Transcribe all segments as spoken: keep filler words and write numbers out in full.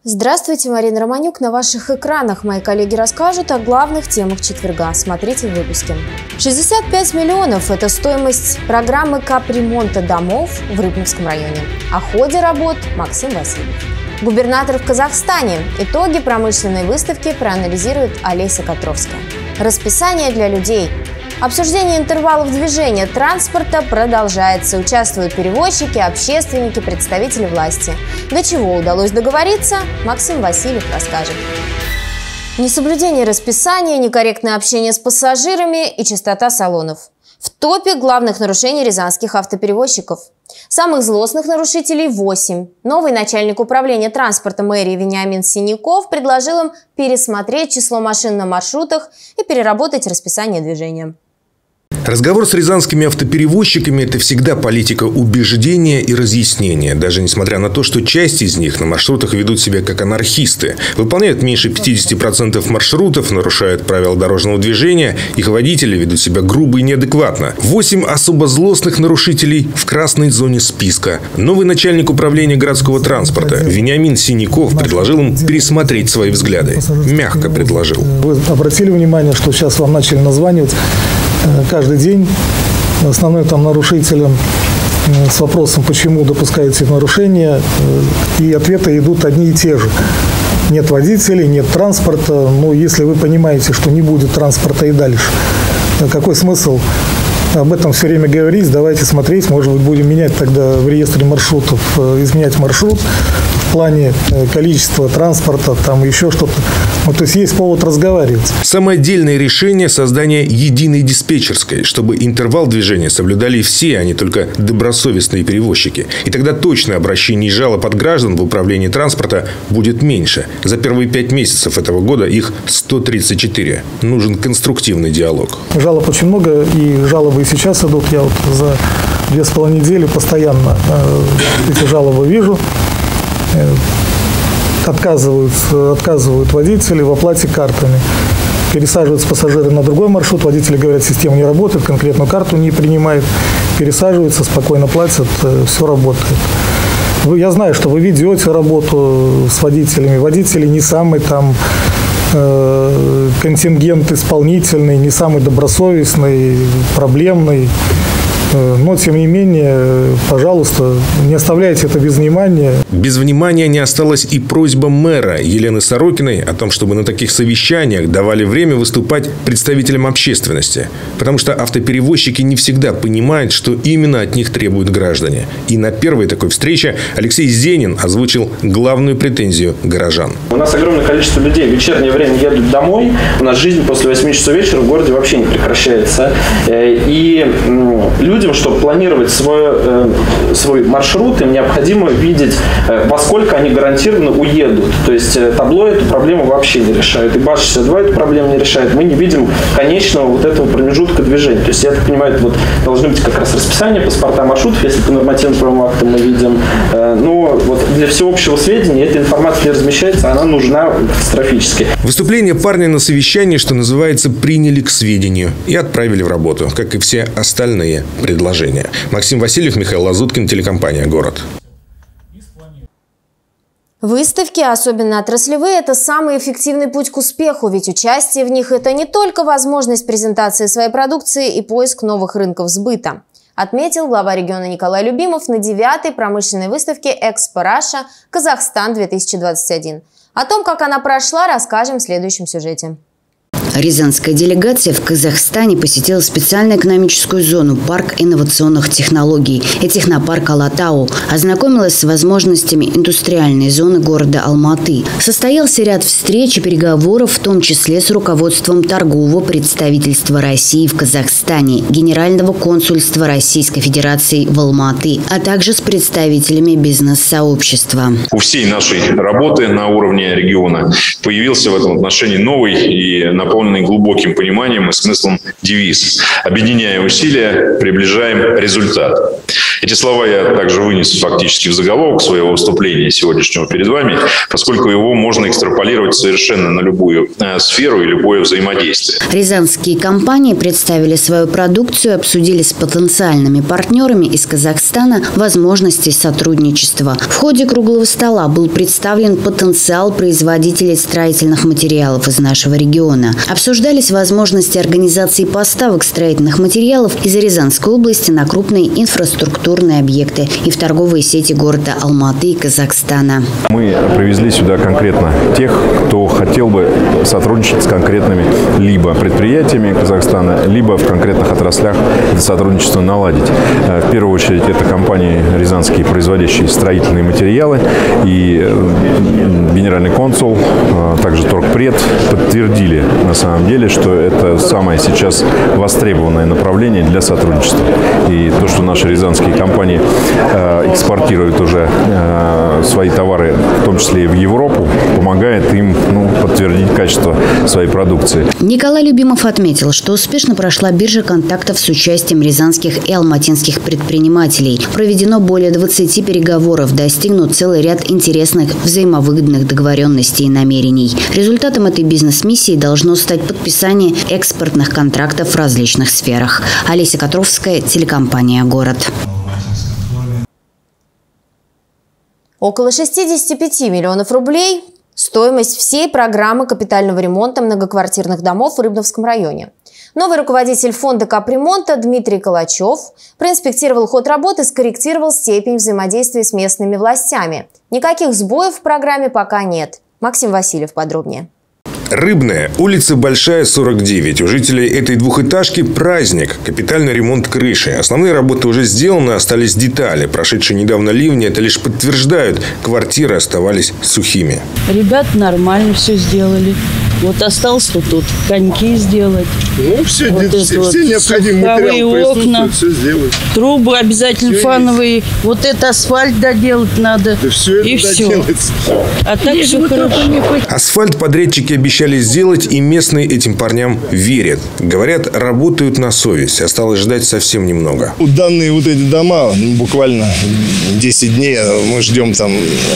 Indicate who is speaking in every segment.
Speaker 1: Здравствуйте, Марина Романюк. На ваших экранах мои коллеги расскажут о главных темах четверга. Смотрите в выпуске. шестьдесят пять миллионов – это стоимость программы капремонта домов в Рыбновском районе. О ходе работ Максим Васильев. Губернатор в Казахстане. Итоги промышленной выставки проанализирует Олеся Котровская. Расписание для людей. Обсуждение интервалов движения транспорта продолжается. Участвуют перевозчики, общественники, представители власти. До чего удалось договориться, Максим Васильев расскажет. Несоблюдение расписания, некорректное общение с пассажирами и чистота салонов. В топе главных нарушений рязанских автоперевозчиков. Самых злостных нарушителей – восемь. Новый начальник управления транспорта мэрии Вениамин Синяков предложил им пересмотреть число машин на маршрутах и переработать расписание движения.
Speaker 2: Разговор с рязанскими автоперевозчиками – это всегда политика убеждения и разъяснения, даже несмотря на то, что часть из них на маршрутах ведут себя как анархисты, выполняют меньше пятидесяти процентов маршрутов, нарушают правила дорожного движения, их водители ведут себя грубо и неадекватно. Восемь особо злостных нарушителей в красной зоне списка. Новый начальник управления городского транспорта Вениамин Синяков предложил им пересмотреть свои взгляды. Мягко предложил.
Speaker 3: Вы обратили внимание, что сейчас вам начали названивать каждый день основным там нарушителем с вопросом, почему допускаются нарушения, и ответы идут одни и те же. Нет водителей, нет транспорта. Ну, если вы понимаете, что не будет транспорта и дальше, какой смысл об этом все время говорить? Давайте смотреть, может быть, будем менять тогда в реестре маршрутов, изменять маршрут в плане количества транспорта, там еще что-то. Ну, то есть есть повод разговаривать.
Speaker 2: Самое отдельное решение – создание единой диспетчерской, чтобы интервал движения соблюдали все, а не только добросовестные перевозчики. И тогда точно обращений и жалоб от граждан в управлении транспорта будет меньше. За первые пять месяцев этого года их сто тридцать четыре. Нужен конструктивный диалог.
Speaker 3: Жалоб очень много, и жалобы и сейчас идут. Я вот за две с половиной недели постоянно эти жалобы вижу. Отказывают, отказывают водители в оплате картами. Пересаживаются пассажиры на другой маршрут. Водители говорят, система не работает, конкретную карту не принимает. Пересаживаются, спокойно платят, все работает. Вы, я знаю, что вы ведете работу с водителями. Водители не самый там э, контингент исполнительный, не самый добросовестный, проблемный. Но, тем не менее, пожалуйста, не оставляйте это без внимания.
Speaker 2: Без внимания не осталась и просьба мэра Елены Сорокиной о том, чтобы на таких совещаниях давали время выступать представителям общественности. Потому что автоперевозчики не всегда понимают, что именно от них требуют граждане. И на первой такой встрече Алексей Зенин озвучил главную претензию горожан.
Speaker 4: У нас огромное количество людей в вечернее время едут домой. У нас жизнь после восьми часов вечера в городе вообще не прекращается. И люди, чтобы планировать свой, свой маршрут, им необходимо видеть, во сколько они гарантированно уедут. То есть табло эту проблему вообще не решает. И БАЖ шестьдесят два эту проблему не решает. Мы не видим конечного вот этого промежутка движения. То есть, я так понимаю, это вот должны быть как раз расписания паспорта маршрутов, если по нормативным актам мы видим. Но вот для всеобщего сведения эта информация не размещается, она нужна катастрофически.
Speaker 2: Выступление парня на совещании, что называется, приняли к сведению и отправили в работу, как и все остальные предложения. Максим Васильев, Михаил Лазуткин, телекомпания «Город».
Speaker 1: Выставки, особенно отраслевые, это самый эффективный путь к успеху, ведь участие в них – это не только возможность презентации своей продукции и поиск новых рынков сбыта, отметил глава региона Николай Любимов на девятой промышленной выставке «Экспо Раша Казахстан-две тысячи двадцать один». О том, как она прошла, расскажем в следующем сюжете.
Speaker 5: Рязанская делегация в Казахстане посетила специальную экономическую зону «Парк инновационных технологий» и технопарк «Алатау». Ознакомилась с возможностями индустриальной зоны города Алматы. Состоялся ряд встреч и переговоров, в том числе с руководством торгового представительства России в Казахстане, Генерального консульства Российской Федерации в Алматы, а также с представителями бизнес-сообщества.
Speaker 6: У всей нашей работы на уровне региона появился в этом отношении новый и наполненный наполненный глубоким пониманием и смыслом девиз: «Объединяя усилия, приближаем результат». Эти слова я также вынес фактически в заголовок своего выступления сегодняшнего перед вами, поскольку его можно экстраполировать совершенно на любую э, сферу и любое взаимодействие.
Speaker 5: Рязанские компании представили свою продукцию, обсудили с потенциальными партнерами из Казахстана возможности сотрудничества. В ходе круглого стола был представлен потенциал производителей строительных материалов из нашего региона. Обсуждались возможности организации поставок строительных материалов из Рязанской области на крупные инфраструктурные объекты и в торговые сети города Алматы и Казахстана.
Speaker 7: Мы привезли сюда конкретно тех, кто хотел бы сотрудничать с конкретными либо предприятиями Казахстана, либо в конкретных отраслях это сотрудничество наладить. В первую очередь это компании рязанские, производящие строительные материалы, и генеральный консул, также торгпред подтвердили на самом деле, что это самое сейчас востребованное направление для сотрудничества. И то, что наши рязанские компании экспортируют уже свои товары, в том числе и в Европу, помогает им ну, подтвердить качество своей продукции.
Speaker 5: Николай Любимов отметил, что успешно прошла биржа контактов с участием рязанских и алматинских предпринимателей. Проведено более двадцати переговоров, достигнут целый ряд интересных взаимовыгодных договоренностей и намерений. Результатом этой бизнес-миссии должно стать подписание экспортных контрактов в различных сферах. Олеся Котровская, телекомпания «Город».
Speaker 1: Около шестидесяти пяти миллионов рублей – стоимость всей программы капитального ремонта многоквартирных домов в Рыбновском районе. Новый руководитель фонда капремонта Дмитрий Калачев проинспектировал ход работы, скорректировал степень взаимодействия с местными властями. Никаких сбоев в программе пока нет. Максим Васильев подробнее.
Speaker 2: Рыбная, улица Большая, сорок девять. У жителей этой двухэтажки праздник. Капитальный ремонт крыши. Основные работы уже сделаны, остались детали. Прошедшие недавно ливни это лишь подтверждают. Квартиры оставались сухими.
Speaker 8: Ребята нормально все сделали. Вот осталось тут, тут коньки сделать.
Speaker 9: Ну, все,
Speaker 8: вот
Speaker 9: все, все,
Speaker 8: вот
Speaker 9: все необходимые материалы
Speaker 8: окна,
Speaker 9: все сделать.
Speaker 8: Трубы обязательно все фановые. Есть. Вот это асфальт доделать надо.
Speaker 9: Да все это
Speaker 8: и все. А так
Speaker 9: Нет,
Speaker 8: все хорошо.
Speaker 2: Асфальт подрядчики обещали сделать, и местные этим парням верят. Говорят, работают на совесть. Осталось ждать совсем немного.
Speaker 9: Данные вот эти дома, буквально десять дней, мы ждем там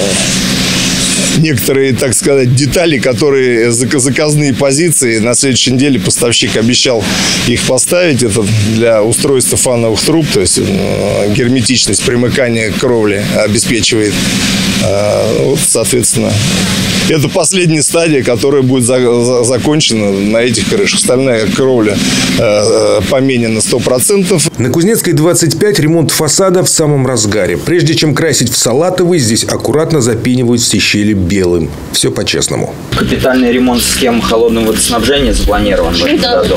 Speaker 9: некоторые, так сказать, детали, которые заказные позиции. На следующей неделе поставщик обещал их поставить. Это для устройства фановых труб, то есть герметичность примыкания к кровле обеспечивает. Вот, соответственно, это последняя стадия, которая будет за, за, закончена на этих крышах. Остальная кровля э, поменена сто процентов.
Speaker 2: На Кузнецкой двадцать пять ремонт фасада в самом разгаре. Прежде чем красить в салатовый, здесь аккуратно запенивают все щели белым. Все по-честному.
Speaker 10: Капитальный ремонт схем холодного водоснабжения запланирован в этом году.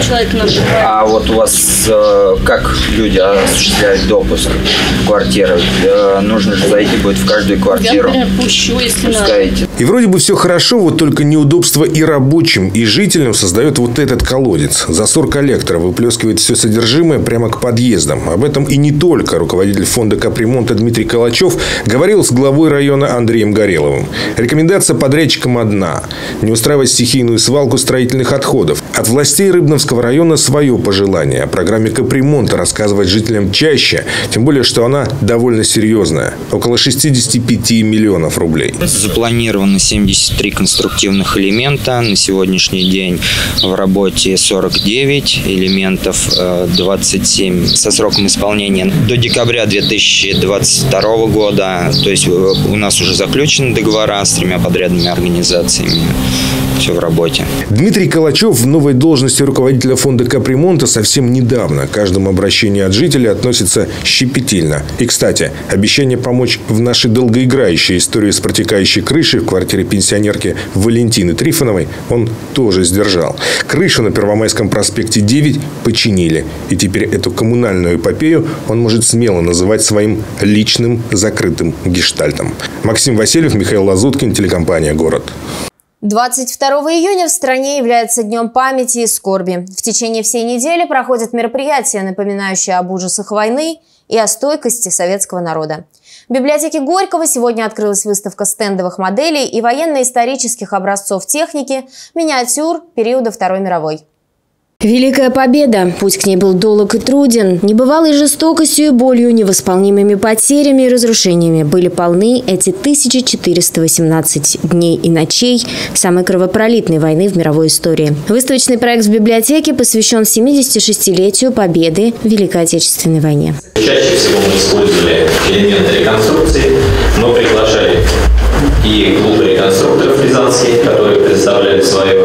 Speaker 10: А вот у вас э, как люди осуществляют допуск в квартиры? Э, нужно же зайти будет в каждую квартиру. Я, например, пущу, если пускаете.
Speaker 2: И вроде бы все хорошо, вот только неудобство и рабочим, и жителям создает вот этот колодец. Засор коллектора выплескивает все содержимое прямо к подъездам. Об этом и не только руководитель фонда капремонта Дмитрий Калачев говорил с главой района Андреем Гореловым. Рекомендация подрядчикам одна – не устраивать стихийную свалку строительных отходов. От властей Рыбновского района свое пожелание. О программе капремонта рассказывать жителям чаще, тем более, что она довольно серьезная – около шестидесяти пяти миллионов рублей.
Speaker 10: Запланировано семьдесят три конструктивных элемента. На сегодняшний день в работе сорок девять элементов, двадцать семь со сроком исполнения до декабря две тысячи двадцать второго года. То есть у нас уже заключены договора с тремя подрядными организациями. Все в работе.
Speaker 2: Дмитрий Калачев в новой должности руководителя фонда капремонта совсем недавно. К каждому обращению от жителей относится щепетильно. И, кстати, обещание помочь в нашей долгоиграющей истории с протекающей крышей в квартире пенсионерки Валентины Трифоновой он тоже сдержал. Крышу на Первомайском проспекте девять починили. И теперь эту коммунальную эпопею он может смело называть своим личным закрытым гештальтом. Максим Васильев, Михаил Лазуткин, телекомпания «Город».
Speaker 1: двадцать второго июня в стране является Днем памяти и скорби. В течение всей недели проходят мероприятия, напоминающие об ужасах войны и о стойкости советского народа. В библиотеке Горького сегодня открылась выставка стендовых моделей и военно-исторических образцов техники, миниатюр периода Второй мировой. Великая Победа. Путь к ней был долг и труден. Небывалой жестокостью и болью, невосполнимыми потерями и разрушениями были полны эти тысяча четыреста восемнадцать дней и ночей самой кровопролитной войны в мировой истории. Выставочный проект в библиотеке посвящен семидесятишестилетию Победы в Великой Отечественной войне.
Speaker 11: Чаще всего мы использовали элементы реконструкции, но приглашали и клубы реконструкторов рязанских, которые представляли свое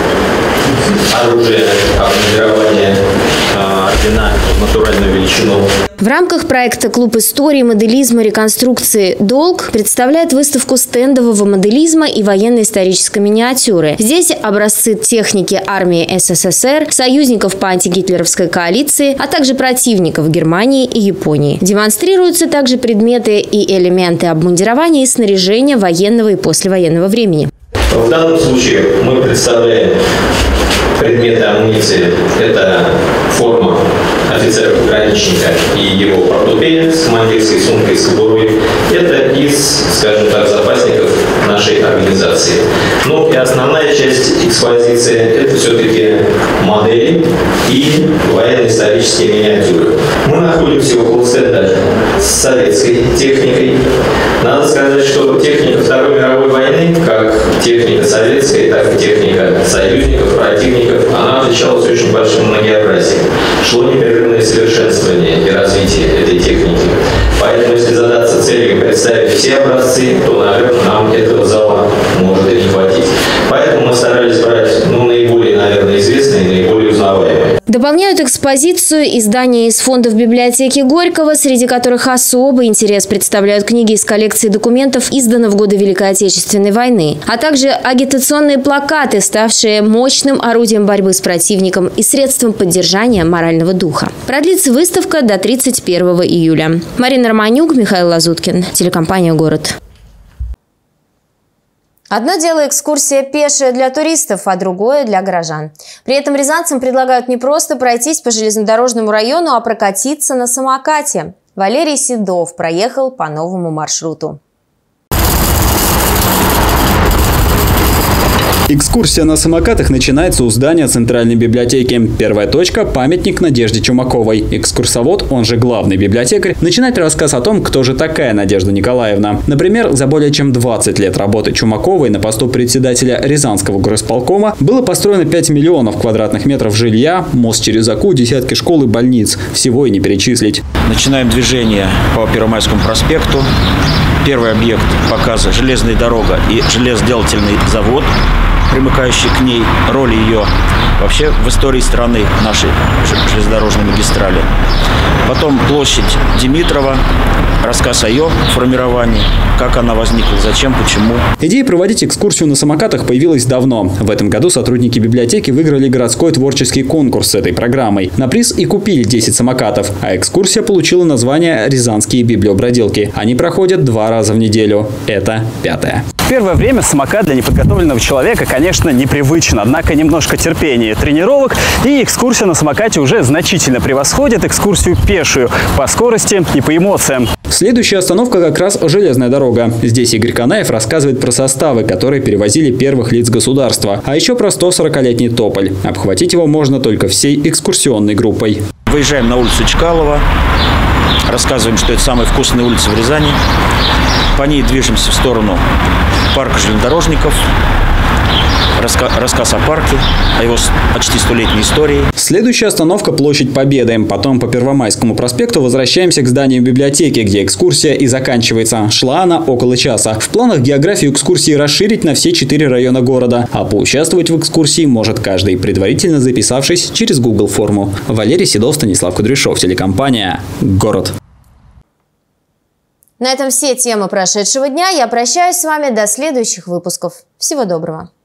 Speaker 11: оружие, обмундирование, ордена в натуральную величину.
Speaker 1: В рамках проекта «Клуб истории, моделизма, реконструкции «Долг» представляет выставку стендового моделизма и военно-исторической миниатюры. Здесь образцы техники армии СССР, союзников по антигитлеровской коалиции, а также противников Германии и Японии. Демонстрируются также предметы и элементы обмундирования и снаряжения военного и послевоенного времени.
Speaker 11: В данном случае мы представляем предметы амуниции. Это форма офицера-пограничника и его портупея с командирской сумкой, с кобурой. Это из, скажем так, запасников нашей организации. Ну и основная часть экспозиции – это все-таки модели и военно-исторические миниатюры. Мы находимся около стенда с советской техникой. Надо сказать, что техника Второй мировой войны, как техника советская, так и техника союзников, противников, она отличалась очень большим многообразием. Шло непрерывное совершенствование и развитие этой техники. Поэтому, если задаться целью представить все образцы, то, наверное, нам этого зала может и не хватить. Поэтому мы старались брать ну, наиболее, наверное, известные, наиболее узнаваемые.
Speaker 1: Дополняют экспозицию издания из фондов библиотеки Горького, среди которых особый интерес представляют книги из коллекции документов, изданных в годы Великой Отечественной войны, а также агитационные плакаты, ставшие мощным орудием борьбы с противником и средством поддержания морального духа. Продлится выставка до тридцать первого июля. Марина Романюк, Михаил Лазуткин, телекомпания «Город». Одно дело экскурсия пешая для туристов, а другое для горожан. При этом рязанцам предлагают не просто пройтись по железнодорожному району, а прокатиться на самокате. Валерий Седов проехал по новому маршруту.
Speaker 12: Экскурсия на самокатах начинается у здания Центральной библиотеки. Первая точка – памятник Надежде Чумаковой. Экскурсовод, он же главный библиотекарь, начинает рассказ о том, кто же такая Надежда Николаевна. Например, за более чем двадцать лет работы Чумаковой на посту председателя Рязанского горосполкома было построено пять миллионов квадратных метров жилья, мост через Оку, десятки школ и больниц. Всего и не перечислить.
Speaker 13: Начинаем движение по Первомайскому проспекту. Первый объект показа – железная дорога и железоделательный завод, примыкающий к ней, роль ее вообще в истории страны нашей железнодорожной магистрали. Потом площадь Димитрова, рассказ о ее формировании, как она возникла, зачем, почему.
Speaker 12: Идея проводить экскурсию на самокатах появилась давно. В этом году сотрудники библиотеки выиграли городской творческий конкурс с этой программой. На приз и купили десять самокатов, а экскурсия получила название «Рязанские библиобродилки». Они проходят два раза в неделю. Это пятая.
Speaker 14: В первое время самокат для неподготовленного человека, конечно, непривычен. Однако немножко терпения, тренировок, и экскурсия на самокате уже значительно превосходит экскурсию пешую по скорости и по эмоциям.
Speaker 12: Следующая остановка как раз железная дорога. Здесь Игорь Канаев рассказывает про составы, которые перевозили первых лиц государства. А еще про сто сорокалетний тополь. Обхватить его можно только всей экскурсионной группой.
Speaker 13: Выезжаем на улицу Чкалова. Рассказываем, что это самая вкусная улица в Рязани. По ней движемся в сторону парка железнодорожников. Раска рассказ о парке, о его почти столетней истории.
Speaker 12: Следующая остановка – площадь Победы. Потом по Первомайскому проспекту возвращаемся к зданию библиотеки, где экскурсия и заканчивается. Шла она около часа. В планах географию экскурсии расширить на все четыре района города. А поучаствовать в экскурсии может каждый, предварительно записавшись через Google форму. Валерий Седов, Станислав Кудряшов, телекомпания «Город».
Speaker 1: На этом все темы прошедшего дня. Я прощаюсь с вами до следующих выпусков. Всего доброго.